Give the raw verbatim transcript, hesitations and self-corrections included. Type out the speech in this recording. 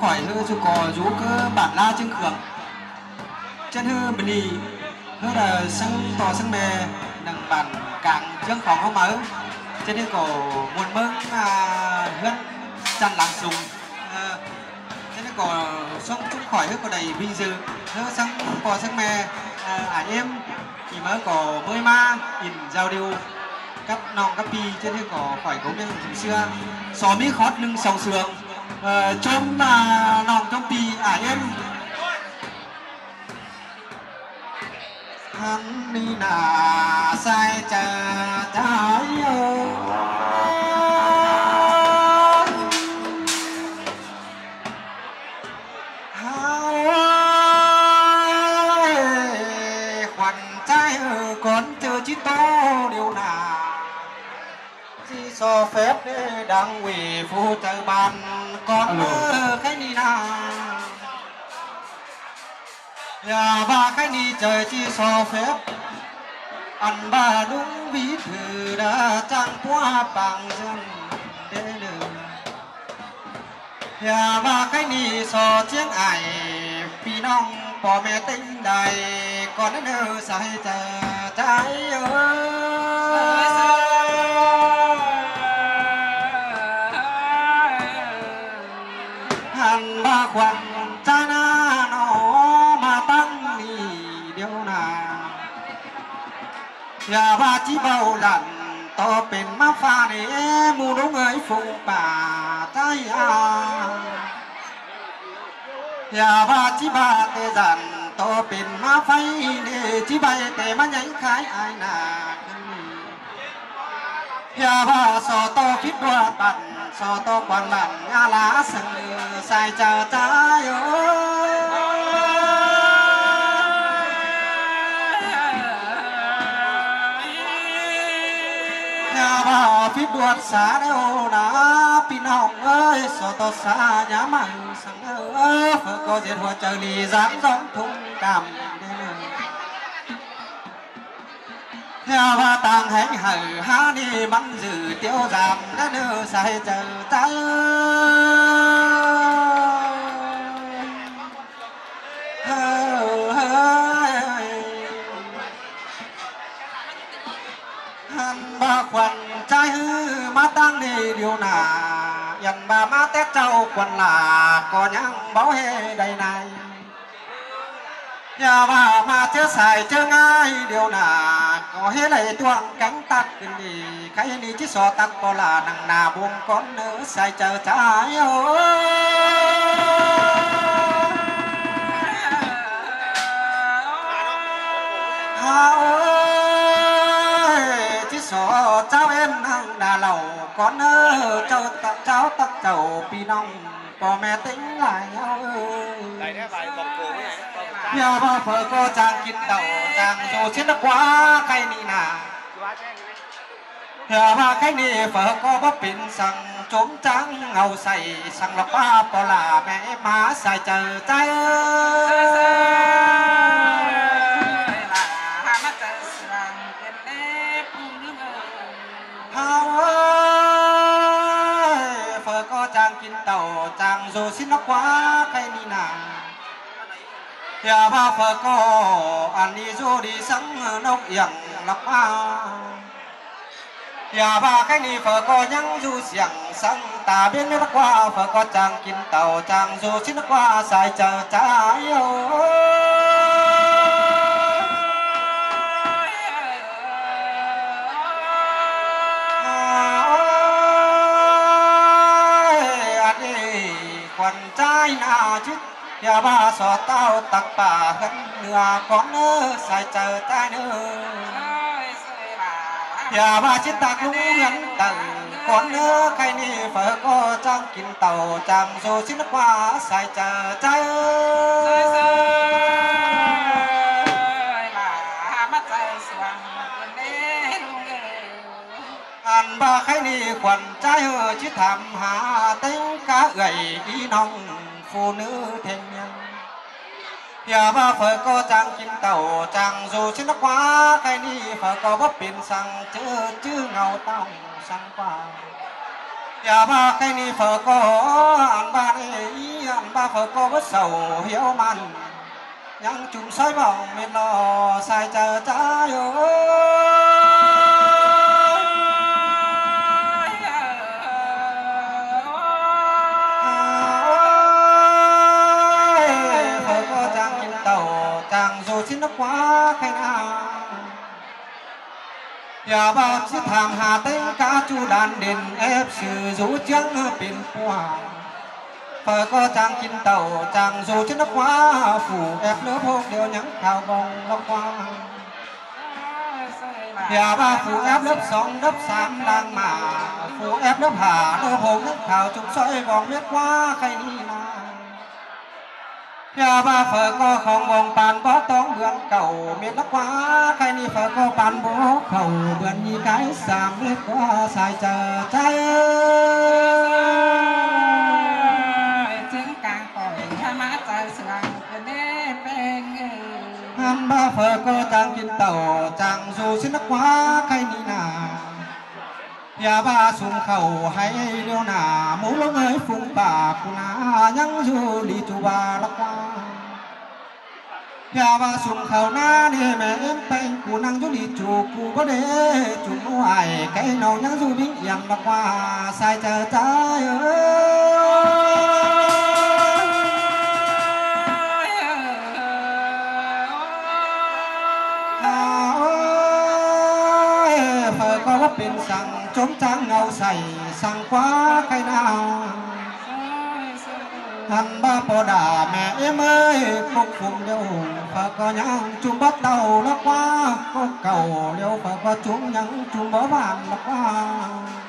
khỏi hư chú có chú cơ bản la chứng khưởng chân hư bình đi hư là sân tòa sân mề đằng bản càng chương phòng không mở trên đây có muôn mơ à, hơn chăn làm sùng à, trên đây có sông chúng khỏi hư có đầy vinh dự hư sân tòa sân mề à, ảnh em chỉ mới có mới ma nhìn giao điều cấp nòng cấp pi trên đây có khỏi cũng như xưa xó mi khót lưng sòng sườn uh, trong uh, nòng trong pi à em hắn đi là sai chờ trái ơi khoản trái con chưa chỉ to điều nào so phép để đảng ủy phụ trợ bàn con cái ni nào nhà ba cái ni trời chi so phép ăn ba đúng ví thử đã trang qua bằng dân để đường nhà ba cái ni so chiếc ải pi nong bỏ mẹ tinh đài con đến nơi sai chờ trái ơi hành ba khoản cha na nó mà tăng đi điều nào nhà ba chỉ bao lần toเป็นมาฟ้านี่มูน้องเอ๋ยฝูงป่าใจอาอย่าบ้าจีบ้าเตจันโตเป็นมาไฟนี่จีใบแต่มันยังขายอายนาอย่าบ้าสอโตคิดว่าปั่นสอโตกวนหลังอาลาสื่อใส่เจ้าใจโอ้อย่าบ้าพิดวดสาเดียวนะพี่น้องเอ้ยสอโตสาอย่ามาสังเอ้ยเพื่อก็เจ็ดหัวใจลีร้างร้องทุ่งกำอย่าว่าต่างแห่งเหอหานี่มันจืดเตี้ยวจำและเนื้อใส่เจอใจเฮ้ยหันบ่ควันใจฮือมาตั้งนี่เดียวหนายันบ่มาแต่เจ้าควันหลาก็ยังเบาเฮใดในอย่าว่ามาเจอสายเจอง่ายเดียวหนาก็ให้ไหลทวงแข็งตักขึ้นดีใครนี่ที่สอตักปลาหนังนาบุงก้อนเนื้อใส่เจอใจโอ้ฮาโอ้ที่สอเจ้าเอ็นหังนาเหล่าก้อนเนื้อเจ้าตักเจ้าตักเจ้าพี่น้องพ่อแม่ติ้งหลายเอาเอ้ยอย่ามาเผอก็จางกินเต่าจางโซเช่นกว่าใครนี่นาอย่ามาใครนี่เผอก็บ่เป็นสั่งจมจังเอาใส่สั่งละป้าปลาแม่มาใส่เจอใจฮาวเผอก็จางกินเต่าจางโซเช่นกว่าใครนี่นาอย่ามาเผอก็อันนี้โจดีสังนกเอียงลับมาอย่ามาแค่นี้เผอก็ยังอยู่เสียงสังตาเบี้ยนนักว่าเผอก็จางกินเต่าจางโจชินักว่าสายเจอใจโอ้อันนี้ควันใจน่าจิตอย่าบ้าสอดเต้าตักป่าขึ้นเหนือของเนื้อใส่เจอใต้เนื้ออย่าบ้าชิดตักลุงเงินตังของเนื้อใครนี่เผอก็จ้างกินเต่าจางโซชินักว่าใส่เจอใจอันบ้าใครนี่ขวัญใจเออชิดทำหาเต้งกะเอ่ยอีน้องphụ nữ thanh niênอย่ามาเผอก็จางกินเต่าจางdùชินักว่าใครนี่เผอก็บ่เป็นสั่งเจอชื่อเงาเต่าสั่งกว่าอย่าba cái ni phở có ăn ba này ăn ba phở có bất sầu hiếu man nhang chúng soi vòng miền lò sai chờ trái ơi phở có chàng nhìn tàu chàng dù xin nó quá khai nàoอย่าบ้าชิดทางหาเต้งกาจูดานเด่นเอฟสื่อสูเจียงเป็นผู้หาเปิดก็จางกินเต่าจางสูชิดนักว่าฝูเอฟเนื้อพวกเดียวยังข่าวบองลอกว่าอย่าบ้าฝูเอฟเลือบสองเลือบสามดังมาฝูเอฟเลือบหาเนื้อพงนักข่าวจุกซอยบองเม็ดว่าใครนี่นาอย่าบ้าเปิดก็ของวงปานบ่ต้องเบือนเก่าเม็ดนักว่าใครนี่เปิดก็ปานบ่เข่าเบือนมีไก่สามเล็กกว่าสายเจอใจถึงกลางก่อยถ้ามาใจสลังเป็นเด้เป็นฮันบ้าเปิดก็จางกินเต่าจางสูสินักว่าใครนี่นาอย่าบ้าสุ่มเข่าให้เดียวหนาหมูลงเอ้ยฟุ้งปากกูนายังอยู่ลีจูบาลักว่าอย่าบ้าสุ่มเข่าหน้าเนี่ยแม่เอ็มเป็นกูนั่งอยู่ลีจูกูก็เด้จุ่มไหวไก่นองยังอยู่บิ๊กยันลักว่าใส่เจอใจเอ้ยก็ว่าเป็นสั่งจมจางเงาใส่สั่งคว้าใครนาหันบ้าปอด่าแม่เอ้เอ้ยคงคงเดียวฝากก็ยังจุ่มบัดเต่าลักว่าก็เก่าเดียวฝากก็จุ่มยังจุ่มบ่บานลักว่า